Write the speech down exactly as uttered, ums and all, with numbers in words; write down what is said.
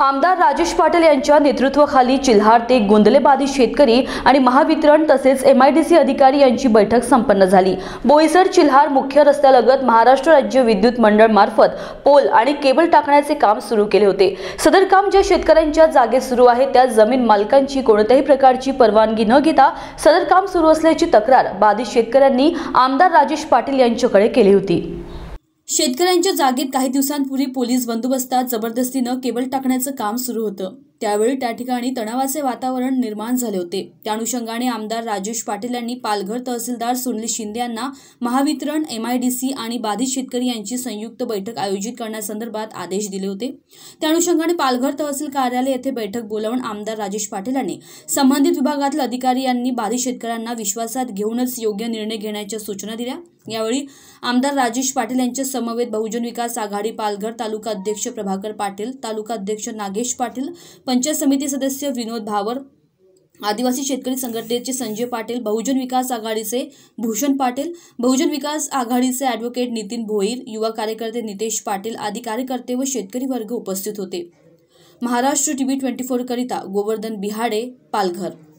आमदार राजेश पाटील यांच्या नेतृत्वाखाली चिल्हार ते गोंदले बाधित शेतकरी आणि महावितरण तसेच एमआयडीसी अधिकारी यांची बैठक संपन्न झाली। बोईसर चिल्हार मुख्य रस्त्यालगत महाराष्ट्र राज्य विद्युत मंडळ मार्फत पोल आणि केबल टाकण्याचे काम सुरू केले होते। सदर काम ज्या शेतकऱ्यांच्या जागेत सुरू आहे त्या जमीन मालकांची कोणत्याही प्रकारची परवानगी न घेता सदर काम सुरू असल्याची तक्रार बाधित शेतकऱ्यांनी आमदार राजेश पाटील यांच्याकडे केली होती। शेतकऱ्यांच्या जागेत काही दिवसांपूर्वी पोलीस बंदोबस्तात जबरदस्तीने केबल टाकण्याचं काम सुरू होतं। त्यावेळी त्या ठिकाणी तणावाचे वातावरण निर्माण झाले होते। त्या अनुषंगाने आमदार राजेश पाटील यांनी पालघर तहसीलदार सुनील शिंदे यांना महावितरण, एमआयडीसी आणि बाधित शेतकरी यांची संयुक्त बैठक आयोजित करण्यासंदर्भात आदेश दिले होते। त्या अनुषंगाने पालघर तहसील कार्यालय येथे बैठक बोलावून आमदार राजेश पाटील यांनी संबंधित विभागातील अधिकारी यांनी बाधित शेतकऱ्यांना विश्वासात घेऊनच योग्य निर्णय घेण्याच्या सूचना दिल्या। यावेळी आमदार राजेश पाटील यांच्या समवेत बहुजन विकास आघाडी पालघर तालुका अध्यक्ष प्रभाकर पाटील, तालुका अध्यक्ष नागेश पाटील, पंचायत समिती सदस्य विनोद भावर, आदिवासी शेतकरी संघटनेचे संजय पाटील, बहुजन विकास आघाडीचे भूषण पाटील, बहुजन विकास आघाडीचे ॲडव्होकेट नितीन भोईर, युवा कार्यकर्ते नितेश पाटील आदी कार्यकर्ते व शेतकरी वर्ग उपस्थित होते। महाराष्ट्र टीव्ही चोवीस करिता गोवर्धन बिहाडे, पालघर।